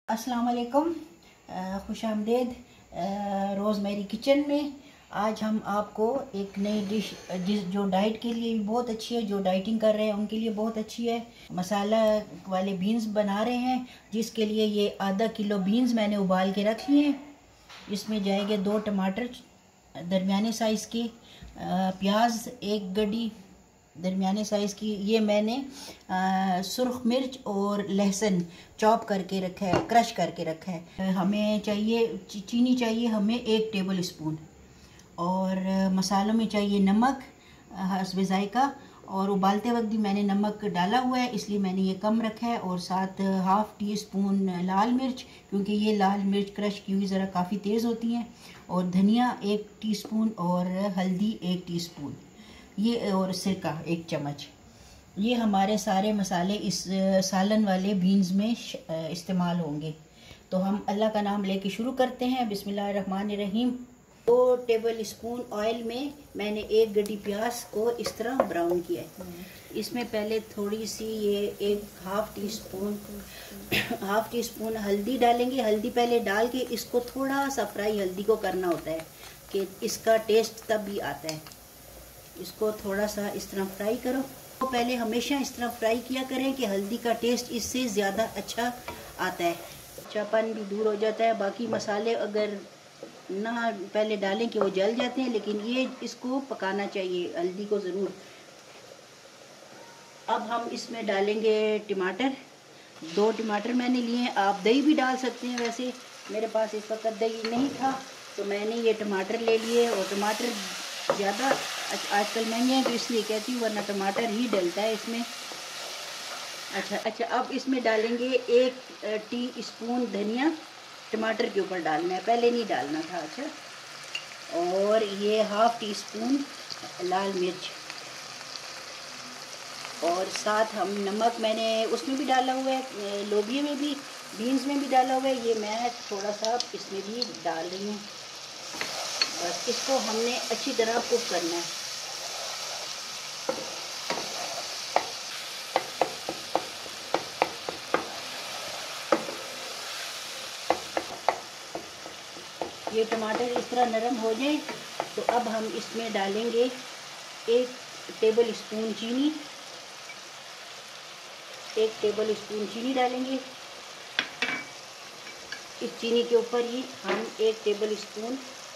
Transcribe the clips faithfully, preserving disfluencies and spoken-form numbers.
अस्सलाम वालेकुम, खुश आमदीद रोज़मेरी किचन में। आज हम आपको एक नई डिश जिस जो डाइट के लिए भी बहुत अच्छी है, जो डाइटिंग कर रहे हैं उनके लिए बहुत अच्छी है, मसाला वाले बीन्स बना रहे हैं। जिसके लिए ये आधा किलो बीन्स मैंने उबाल के रख लिए हैं। इसमें जाएंगे दो टमाटर दरमियाने साइज़ के, प्याज एक गड्डी दरमियाने साइज़ की, ये मैंने आ, सुर्ख मिर्च और लहसुन चॉप करके रखा है, क्रश करके रखा है। हमें चाहिए चीनी चाहिए हमें एक टेबल स्पून, और मसालों में चाहिए नमक हस्बे जायका, और उबालते वक्त भी मैंने नमक डाला हुआ है इसलिए मैंने ये कम रखा है। और साथ हाफ़ टी स्पून लाल मिर्च, क्योंकि ये लाल मिर्च क्रश की हुई ज़रा काफ़ी तेज़ होती हैं, और धनिया एक टीस्पून, और हल्दी एक टीस्पून, ये और सिरका एक चम्मच। ये हमारे सारे मसाले इस सालन वाले बीन्स में इस्तेमाल होंगे। तो हम अल्लाह का नाम लेके शुरू करते हैं। बिस्मिल्लाहिर्रहमानिर्रहीम। दो टेबल स्पून ऑयल में मैंने एक गड्डी प्याज को इस तरह ब्राउन किया है। इसमें पहले थोड़ी सी ये एक half teaspoon half teaspoon हल्दी डालेंगे। हल्दी पहले डाल के इसको थोड़ा सा फ्राई हल्दी को करना होता है कि इसका टेस्ट तब भी आता है। इसको थोड़ा सा इस तरह फ्राई करो। तो पहले हमेशा इस तरह फ्राई किया करें कि हल्दी का टेस्ट इससे ज़्यादा अच्छा आता है, अच्छापन भी दूर हो जाता है। बाकी मसाले अगर ना पहले डालें कि वो जल जाते हैं, लेकिन ये इसको पकाना चाहिए हल्दी को ज़रूर। अब हम इसमें डालेंगे टमाटर। दो टमाटर मैंने लिए हैं, आप दही भी डाल सकते हैं। वैसे मेरे पास इस वक्त दही नहीं था तो मैंने ये टमाटर ले लिए, और टमाटर ज़्यादा आजकल महंगे हैं तो इसलिए कहती हूँ, वरना टमाटर ही डलता है इसमें। अच्छा अच्छा अब इसमें डालेंगे एक टी स्पून धनिया, टमाटर के ऊपर डालना है, पहले नहीं डालना था। अच्छा, और ये हाफ़ टी स्पून लाल मिर्च, और साथ हम नमक मैंने उसमें भी डाला हुआ है, लोबिये में भी, बीन्स में भी डाला हुआ है। ये मैं थोड़ा सा इसमें भी डाल रही हूँ। बस इसको हमने अच्छी तरह कुक करना है। ये टमाटर इस तरह नरम हो जाए तो अब हम इसमें डालेंगे एक टेबल स्पून चीनी, एक टेबल स्पून चीनी डालेंगे। इस चीनी के ऊपर ही हम एक टेबल स्पून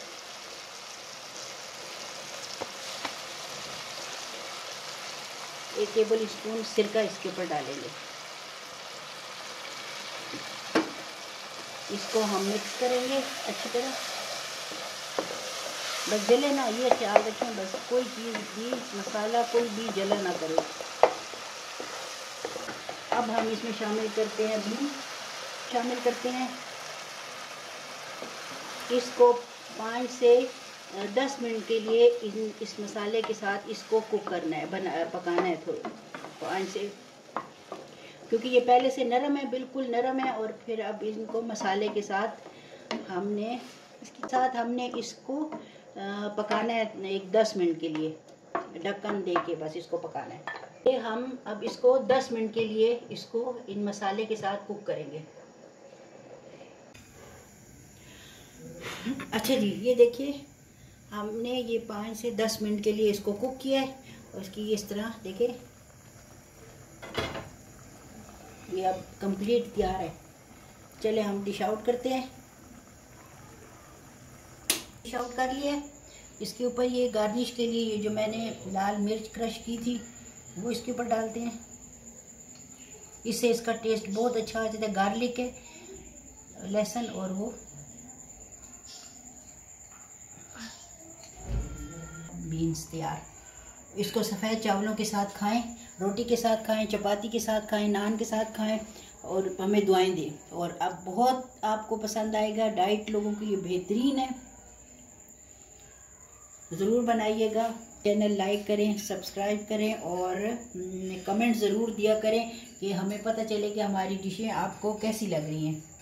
एक टेबल स्पून सिरका इसके ऊपर डालेंगे। इसको हम मिक्स करेंगे अच्छी तरह। बस जले ना, ये ख्याल रखें, बस कोई चीज़ भी मसाला कोई भी जला ना करे। अब हम इसमें शामिल करते हैं भी शामिल करते हैं इसको पाँच से दस मिनट के लिए इन इस मसाले के साथ इसको कुक करना है, बना पकाना है थोड़ा पाँच से, क्योंकि ये पहले से नरम है, बिल्कुल नरम है। और फिर अब इनको मसाले के साथ हमने इसके साथ हमने इसको पकाना है एक दस मिनट के लिए, ढक्कन दे के बस इसको पकाना है। ये हम अब इसको दस मिनट के लिए इसको इन मसाले के साथ कुक करेंगे। अच्छा जी, ये देखिए हमने ये पाँच से दस मिनट के लिए इसको कुक किया है, और इसकी इस तरह देखिए ये अब कंप्लीट तैयार है। चले हम डिश आउट करते हैं। डिश आउट कर लिया है। इसके ऊपर ये गार्निश के लिए ये जो मैंने लाल मिर्च क्रश की थी वो इसके ऊपर डालते हैं। इससे इसका टेस्ट बहुत अच्छा आ जाता है। गार्लिक है, लहसुन, और वो बीन्स तैयार। इसको सफ़ेद चावलों के साथ खाएं, रोटी के साथ खाएं, चपाती के साथ खाएं, नान के साथ खाएं, और हमें दुआएं दें। और अब बहुत आपको पसंद आएगा। डाइट लोगों के लिए बेहतरीन है, ज़रूर बनाइएगा। चैनल लाइक करें, सब्सक्राइब करें, और कमेंट ज़रूर दिया करें कि हमें पता चले कि हमारी डिशें आपको कैसी लग रही हैं।